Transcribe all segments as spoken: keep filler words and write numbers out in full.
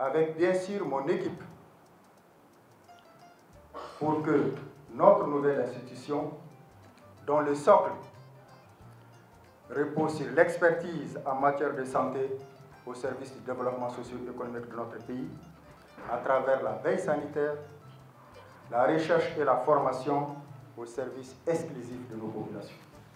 avec bien sûr mon équipe, pour que notre nouvelle institution, dont le socle repose sur l'expertise en matière de santé au service du développement socio-économique de notre pays, à travers la veille sanitaire, la recherche et la formation au service exclusif de nos populations.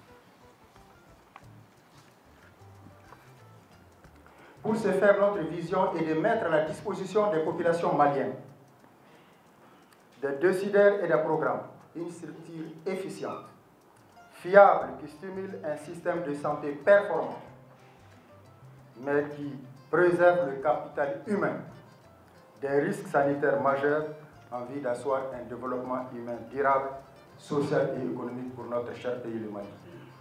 Pour ce faire, notre vision est de mettre à la disposition des populations maliennes, des décideurs et des programmes, une structure efficiente, fiable, qui stimule un système de santé performant, mais qui préserve le capital humain des risques sanitaires majeurs en vue d'asseoir un développement humain durable, social et économique pour notre cher pays, le Mali.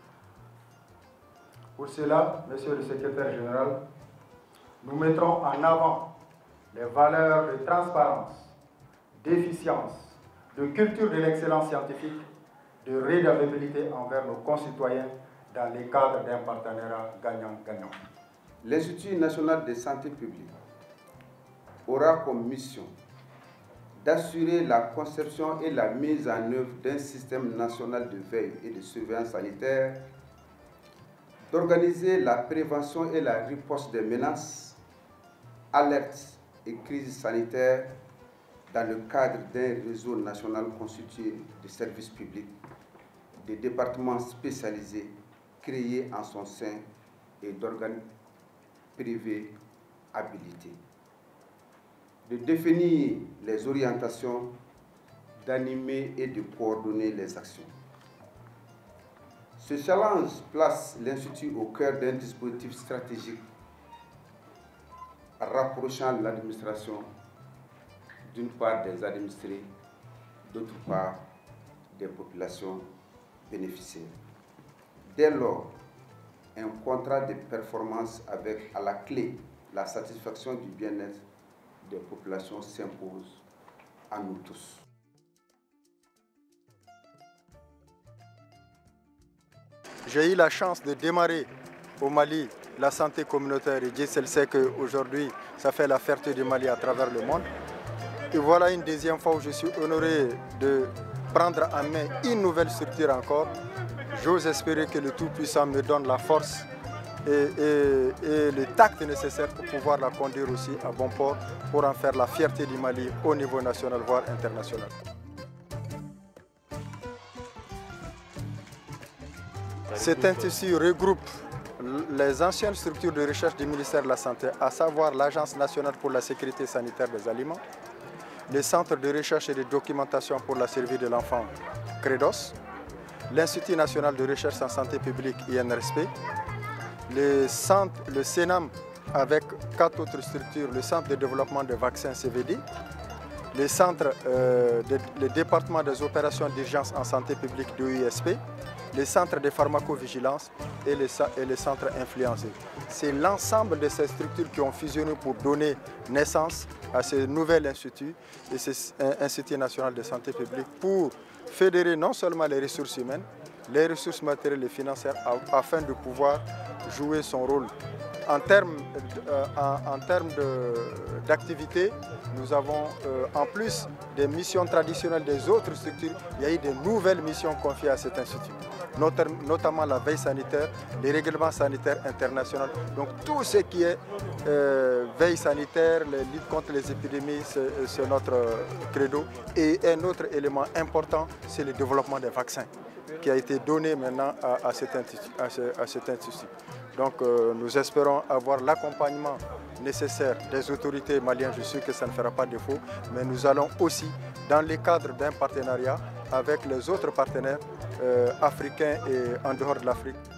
Pour cela, Monsieur le Secrétaire général, nous mettrons en avant les valeurs de transparence, d'efficience, de culture de l'excellence scientifique, de redevabilité envers nos concitoyens dans les cadres d'un partenariat gagnant-gagnant. L'Institut national de santé publique aura comme mission d'assurer la conception et la mise en œuvre d'un système national de veille et de surveillance sanitaire, d'organiser la prévention et la riposte des menaces, alertes et crises sanitaires dans le cadre d'un réseau national constitué de services publics, de départements spécialisés créés en son sein et d'organes privés habilités, de définir les orientations, d'animer et de coordonner les actions. Ce challenge place l'Institut au cœur d'un dispositif stratégique rapprochant l'administration d'une part des administrés, d'autre part des populations bénéficiaires. Dès lors, un contrat de performance avec à la clé la satisfaction du bien-être des populations s'impose à nous tous. J'ai eu la chance de démarrer au Mali la santé communautaire et Dieu seul sait qu'aujourd'hui ça fait la fierté du Mali à travers le monde. Et voilà une deuxième fois où je suis honoré de prendre en main une nouvelle structure encore. J'ose espérer que le Tout-Puissant me donne la force et, et, et le tact nécessaire pour pouvoir la conduire aussi à bon port pour en faire la fierté du Mali au niveau national, voire international. Cet institut regroupe les anciennes structures de recherche du ministère de la Santé, à savoir l'Agence nationale pour la sécurité sanitaire des aliments, le Centre de recherche et de documentation pour la survie de l'enfant, CREDOS, l'Institut national de recherche en santé publique, I N R S P, le, centre, le CENAM avec quatre autres structures, le Centre de développement de vaccins C V D, le, centre, euh, de, le département des opérations d'urgence en santé publique de U S P, les centres de pharmacovigilance et les, et les centres influencés. C'est l'ensemble de ces structures qui ont fusionné pour donner naissance à ce nouvel institut, et ce Institut national de santé publique, pour fédérer non seulement les ressources humaines, les ressources matérielles et financières, afin de pouvoir jouer son rôle. En termes, euh, en, en termes d'activité, nous avons, euh, en plus des missions traditionnelles des autres structures, il y a eu de nouvelles missions confiées à cet institut, notamment la veille sanitaire, les règlements sanitaires internationaux. Donc tout ce qui est euh, veille sanitaire, la lutte contre les épidémies, c'est notre credo. Et un autre élément important, c'est le développement des vaccins, qui a été donné maintenant à, à, cet, institut, à, ce, à cet institut. Donc euh, nous espérons avoir l'accompagnement nécessaire des autorités maliennes. Je suis sûr que ça ne fera pas défaut, mais nous allons aussi, dans le cadre d'un partenariat avec les autres partenaires euh, africains et en dehors de l'Afrique,